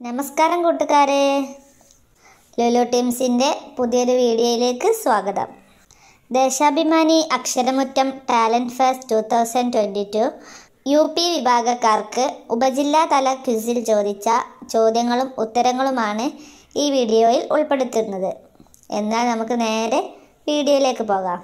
നമസ്കാരം കൂട്ടുകാരെ, ലുലു ടീംസിൻ്റെ പുതിയൊരു വീഡിയോയിലേക്ക് സ്വാഗതം. Deshabhimani Aksharamuttam talent fest 2022 UP വിഭാഗക്കാർക്ക് ഉപജില്ലാതല ക്വിസിൽ ചോദിച്ച ചോദ്യങ്ങളും ഉത്തരങ്ങളുമാണ് ഈ വീഡിയോയിൽ ഉൾപ്പെടുത്തുന്നത്. എന്നാൽ നമുക്ക് നേരെ വീഡിയോയിലേക്ക് പോകാം.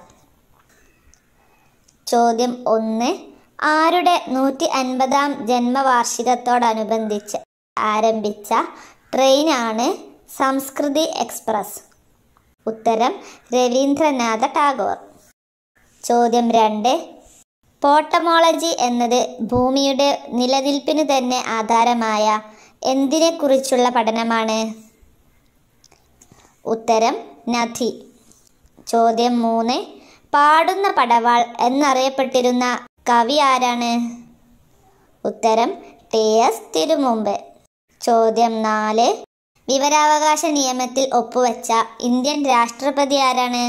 ചോദ്യം 1. ആരുടെ 150ാം ജന്മവാർഷികത്തോടനുബന്ധിച്ച് ആരംഭിച്ച ട്രെയിനാണ് സംസ്കൃതി എക്സ്പ്രസ്? ഉത്തരം രവീന്ദ്രനാഥ ടാഗോർ. ചോദ്യം 2. പോട്ടമോളജി എന്നത് ഭൂമിയുടെ നിലനിൽപ്പിനു തന്നെ ആധാരമായ എന്തിനെക്കുറിച്ചുള്ള പഠനമാണ്? ഉത്തരം നദി. ചോദ്യം 3. പാടുന്ന പടവാൾ എന്നറിയപ്പെട്ടിരുന്ന കവി ആരാണ്? ഉത്തരം TS തിരുമുമ്പ്. ചോദ്യം 4. വിവരാവകാശ നിയമത്തിൽ ഒപ്പുവെച്ച ഇന്ത്യൻ രാഷ്ട്രപതി ആരാണ്?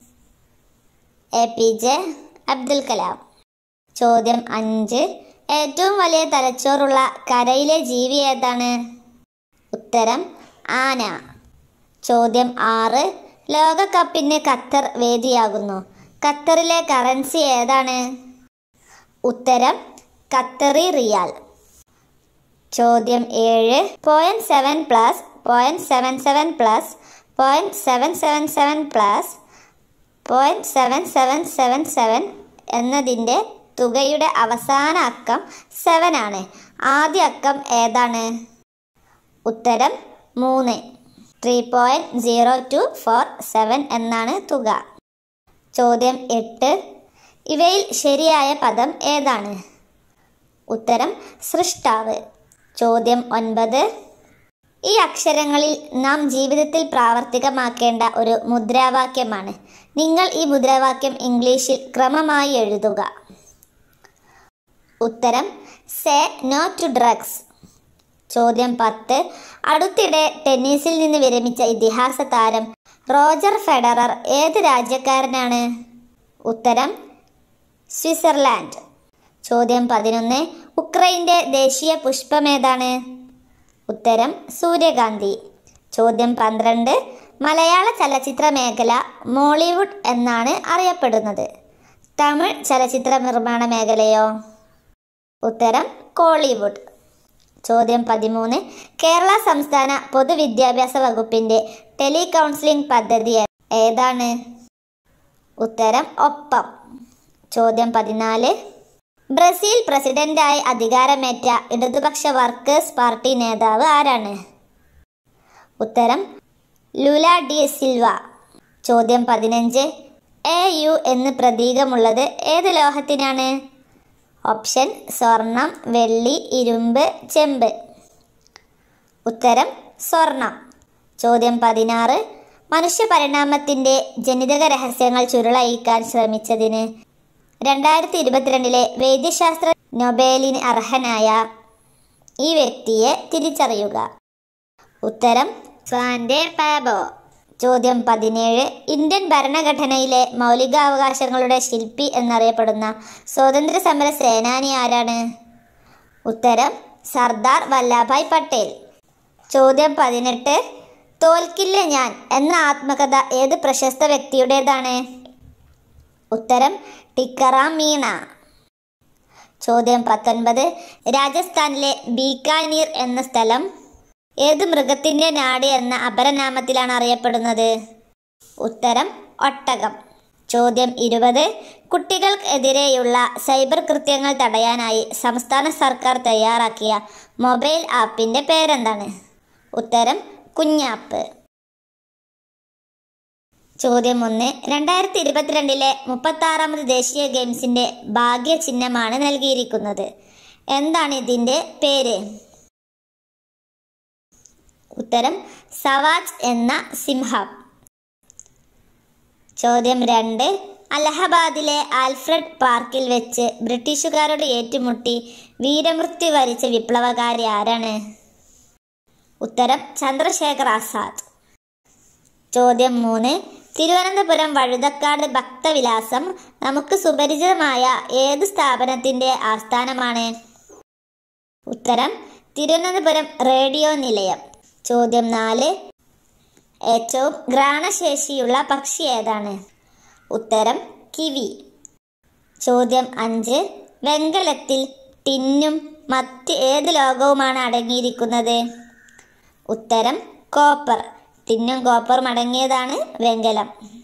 APJ അബ്ദുൽ കലാം. ചോദ്യം 5. ഏറ്റവും വലിയ തലച്ചോറുള്ള കരയിലെ ജീവി ഏതാണ്? ഉത്തരം ആന. ചോദ്യം 6. ലോകകപ്പിന് ഖത്തർ വേദിയാകുന്നു. ഖത്തറിലെ കറൻസി ഏതാണ്? ഉത്തരം ഖത്തറി റിയാൽ. ചോദ്യം 7. 0.7 പ്ലസ് 0.77 പ്ലസ് 0.777 പ്ലസ് 0.7777 എന്നതിൻ്റെ തുകയുടെ അവസാന അക്കം 7 ആണ്. ആദ്യ അക്കം ഏതാണ്? ഉത്തരം 3. 3.0247 എന്നാണ് തുക. ചോദ്യം 8. ഇവയിൽ ശരിയായ പദം ഏതാണ്? ഉത്തരം സൃഷ്ടാവ്. ചോദ്യം 9. ഈ അക്ഷരങ്ങളിൽ നാം ജീവിതത്തിൽ പ്രാവർത്തികമാക്കേണ്ട ഒരു മുദ്രാവാക്യമാണ്. നിങ്ങൾ ഈ മുദ്രാവാക്യം ഇംഗ്ലീഷിൽ ക്രമമായി എഴുതുക. ഉത്തരം സേ നോ ടു ഡ്രഗ്സ്. ചോദ്യം 10. അടുത്തിടെ ടെന്നീസിൽ നിന്ന് വിരമിച്ച ഇതിഹാസ താരം റോജർ ഫെഡറർ ഏത് രാജ്യക്കാരനാണ്? ഉത്തരം സ്വിറ്റ്സർലാൻഡ്. ചോദ്യം 11. ഉക്രൈൻ്റെ ദേശീയ പുഷ്പമേതാണ്? ഉത്തരം സൂര്യകാന്തി. ചോദ്യം 12. മലയാള ചലച്ചിത്ര മേഖല മോളിവുഡ് എന്നാണ് അറിയപ്പെടുന്നത്. തമിഴ് ചലച്ചിത്ര നിർമ്മാണ മേഖലയോ? ഉത്തരം കോളിവുഡ്. ചോദ്യം 13. കേരള സംസ്ഥാന പൊതുവിദ്യാഭ്യാസ വകുപ്പിൻ്റെ ടെലികൗൺസിലിംഗ് പദ്ധതി ഏതാണ്? ഉത്തരം ഒപ്പം. ചോദ്യം 14. ബ്രസീൽ പ്രസിഡന്റായി അധികാരമേറ്റ ഇടതുപക്ഷ വർക്കേഴ്സ് പാർട്ടി നേതാവ് ആരാണ്? ഉത്തരം ലുല ഡി സിൽവ. ചോദ്യം 15. AU എന്ന് പ്രതീകമുള്ളത് ഏത് ലോഹത്തിനാണ്? ഓപ്ഷൻ സ്വർണം, വെള്ളി, ഇരുമ്പ്, ചെമ്പ്. ഉത്തരം സ്വർണം. ചോദ്യം 16. മനുഷ്യ പരിണാമത്തിൻ്റെ ജനിതക രഹസ്യങ്ങൾ ചുരുളഴിക്കാൻ ശ്രമിച്ചതിന് 2022 വൈദ്യശാസ്ത്ര നൊബേലിന് അർഹനായ ഈ വ്യക്തിയെ തിരിച്ചറിയുക. ഉത്തരം സ്വാൻഡെ പാബോ. ചോദ്യം 17. ഇന്ത്യൻ ഭരണഘടനയിലെ മൗലികാവകാശങ്ങളുടെ ശില്പി എന്നറിയപ്പെടുന്ന സ്വാതന്ത്ര്യ സമര സേനാനി ആരാണ്? ഉത്തരം സർദാർ വല്ലഭായ് പട്ടേൽ. ചോദ്യം 18. തോൽക്കില്ല ഞാൻ എന്ന ആത്മകഥ ഏത് പ്രശസ്ത വ്യക്തിയുടേതാണ്? ഉത്തരം ടിക്കറാം മീണ. ചോദ്യം 19. രാജസ്ഥാനിലെ ബീക്കാനീർ എന്ന സ്ഥലം ഏത് മൃഗത്തിൻ്റെ നാട് എന്ന അപരനാമത്തിലാണ് അറിയപ്പെടുന്നത്? ഉത്തരം ഒട്ടകം. ചോദ്യം 20. കുട്ടികൾക്കെതിരെയുള്ള സൈബർ കൃത്യങ്ങൾ തടയാനായി സംസ്ഥാന സർക്കാർ തയ്യാറാക്കിയ മൊബൈൽ ആപ്പിൻ്റെ പേരെന്താണ്? ഉത്തരം കുഞ്ഞാപ്പ്. ചോദ്യം 1. 2022 36ാമത് ദേശീയ ഗെയിംസിൻ്റെ ഭാഗ്യചിഹ്നമാണ് നൽകിയിരിക്കുന്നത്. എന്താണ് ഇതിൻ്റെ പേര്? ഉത്തരം സവാജ് എന്ന സിംഹം. ചോദ്യം 2. അലഹബാദിലെ ആൽഫ്രഡ് പാർക്കിൽ വെച്ച് ബ്രിട്ടീഷുകാരോട് ഏറ്റുമുട്ടി വീരമൃത്യു വരിച്ച വിപ്ലവകാരി ആരാണ്? ഉത്തരം ചന്ദ്രശേഖർ ആസാദ്. ചോദ്യം 3. തിരുവനന്തപുരം വഴുതക്കാട് ഭക്തവിലാസം നമുക്ക് സുപരിചിതമായ ഏത് സ്ഥാപനത്തിൻ്റെ ആസ്ഥാനമാണ്? ഉത്തരം തിരുവനന്തപുരം റേഡിയോ നിലയം. ചോദ്യം 4. ഏറ്റവും ഘ്രാണശേഷിയുള്ള പക്ഷി ഏതാണ്? ഉത്തരം കിവി. ചോദ്യം 5. വെങ്കലത്തിൽ ടിന്നും മറ്റ് ഏത് ലോഹവുമാണ് അടങ്ങിയിരിക്കുന്നത്? ഉത്തരം കോപ്പർ. ടിന്നും കോപ്പറും അടങ്ങിയതാണ് വെങ്കലം.